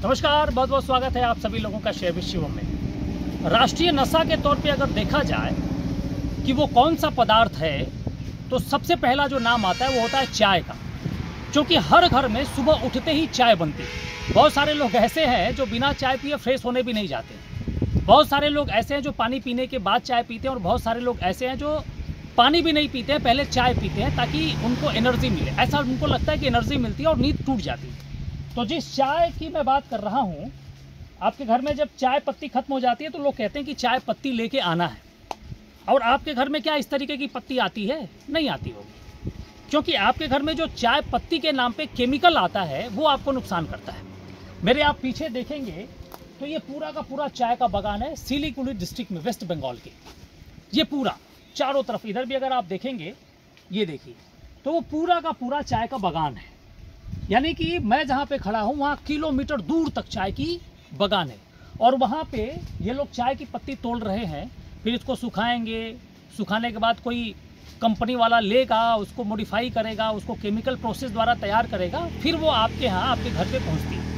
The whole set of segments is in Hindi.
नमस्कार, बहुत बहुत स्वागत है आप सभी लोगों का शेयर विद शिवम में। राष्ट्रीय नशा के तौर पे अगर देखा जाए कि वो कौन सा पदार्थ है, तो सबसे पहला जो नाम आता है वो होता है चाय का, क्योंकि हर घर में सुबह उठते ही चाय बनती है। बहुत सारे लोग ऐसे हैं जो बिना चाय पिए फ्रेश होने भी नहीं जाते। बहुत सारे लोग ऐसे हैं जो पानी पीने के बाद चाय पीते हैं, और बहुत सारे लोग ऐसे हैं जो पानी भी नहीं पीते हैं, पहले चाय पीते हैं ताकि उनको एनर्जी मिले। ऐसा उनको लगता है कि एनर्जी मिलती है और नींद टूट जाती है। तो जिस चाय की मैं बात कर रहा हूँ, आपके घर में जब चाय पत्ती खत्म हो जाती है तो लोग कहते हैं कि चाय पत्ती लेके आना है। और आपके घर में क्या इस तरीके की पत्ती आती है? नहीं आती होगी, क्योंकि आपके घर में जो चाय पत्ती के नाम पे केमिकल आता है वो आपको नुकसान करता है। मेरे आप पीछे देखेंगे तो ये पूरा का पूरा चाय का बागान है सिलीगुड़ी डिस्ट्रिक्ट में, वेस्ट बंगाल के। ये पूरा चारों तरफ, इधर भी अगर आप देखेंगे, ये देखिए, तो वो पूरा का पूरा चाय का बागान है। यानी कि मैं जहाँ पे खड़ा हूँ वहाँ किलोमीटर दूर तक चाय की बागान है, और वहाँ पे ये लोग चाय की पत्ती तोड़ रहे हैं। फिर इसको सुखाएंगे, सुखाने के बाद कोई कंपनी वाला लेगा, उसको मॉडिफाई करेगा, उसको केमिकल प्रोसेस द्वारा तैयार करेगा, फिर वो आपके यहाँ आपके घर पे पहुँचती है।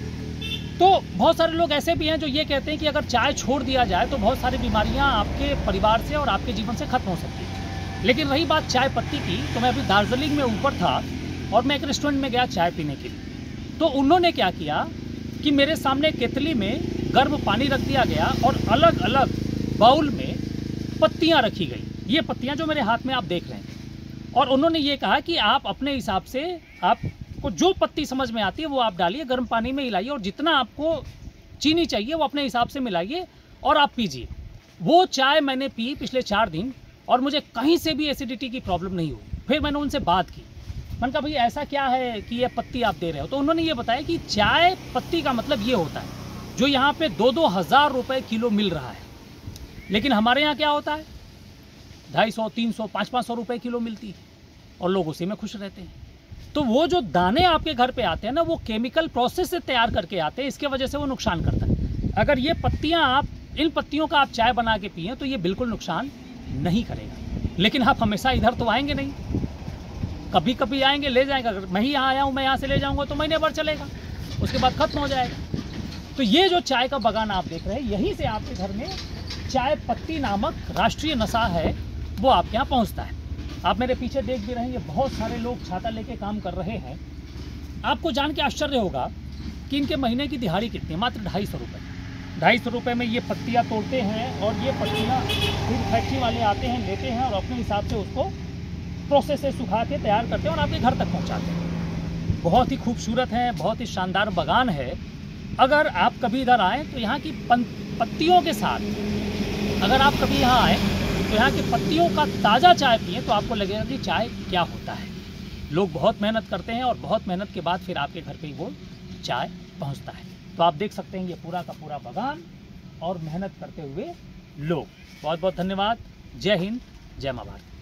तो बहुत सारे लोग ऐसे भी हैं जो ये कहते हैं कि अगर चाय छोड़ दिया जाए तो बहुत सारी बीमारियाँ आपके परिवार से और आपके जीवन से खत्म हो सकती है। लेकिन रही बात चाय पत्ती की, तो मैं अभी दार्जिलिंग में ऊपर था और मैं एक रेस्टोरेंट में गया चाय पीने के लिए। तो उन्होंने क्या किया कि मेरे सामने केतली में गर्म पानी रख दिया गया और अलग अलग बाउल में पत्तियां रखी गई। ये पत्तियां जो मेरे हाथ में आप देख रहे हैं, और उन्होंने ये कहा कि आप अपने हिसाब से आपको जो पत्ती समझ में आती है वो आप डालिए, गर्म पानी में हिलाइए, और जितना आपको चीनी चाहिए वो अपने हिसाब से मिलाइए और आप पीजिए। वो चाय मैंने पी पिछले 4 दिन और मुझे कहीं से भी एसिडिटी की प्रॉब्लम नहीं हुई। फिर मैंने उनसे बात की, मैंने कहा भाई ऐसा क्या है कि ये पत्ती आप दे रहे हो? तो उन्होंने ये बताया कि चाय पत्ती का मतलब ये होता है जो यहाँ पे 2-2 हज़ार रुपये किलो मिल रहा है, लेकिन हमारे यहाँ क्या होता है 250, 300, 500 रुपये किलो मिलती है, और लोग उसी में खुश रहते हैं। तो वो जो दाने आपके घर पे आते हैं ना, वो केमिकल प्रोसेस से तैयार करके आते हैं, इसके वजह से वो नुकसान करता है। अगर ये पत्तियाँ आप इन पत्तियों का आप चाय बना के पिए तो ये बिल्कुल नुकसान नहीं करेगा। लेकिन आप हमेशा इधर तो आएंगे नहीं, कभी कभी आएंगे, ले जाएंगे। अगर मैं ही यहाँ आया हूँ, मैं यहाँ से ले जाऊँगा तो महीने भर चलेगा, उसके बाद खत्म हो जाएगा। तो ये जो चाय का बागान आप देख रहे हैं, यहीं से आपके घर में चाय पत्ती नामक राष्ट्रीय नशा है वो आपके यहाँ पहुँचता है। आप मेरे पीछे देख भी रहे हैं, ये बहुत सारे लोग छाता लेके काम कर रहे हैं। आपको जान के आश्चर्य होगा कि इनके महीने की दिहाड़ी कितनी है, मात्र 250 रुपये। 250 रुपये में ये पत्तियाँ तोड़ते हैं, और ये पत्तियाँ फिर फैक्ट्री वाले आते हैं, लेते हैं और अपने हिसाब से उसको प्रोसेस से सुखा के तैयार करते हैं और आपके घर तक पहुंचाते हैं। बहुत ही खूबसूरत है, बहुत ही शानदार बागान है। अगर आप कभी इधर आएँ तो यहाँ की पत्तियों के साथ अगर आप कभी यहाँ आएँ तो यहाँ की पत्तियों का ताज़ा चाय पिए तो आपको लगेगा कि चाय क्या होता है। लोग बहुत मेहनत करते हैं और बहुत मेहनत के बाद फिर आपके घर पे ही वो चाय पहुँचता है। तो आप देख सकते हैं ये पूरा का पूरा बागान और मेहनत करते हुए लोग। बहुत बहुत धन्यवाद। जय हिंद, जय मां भारत।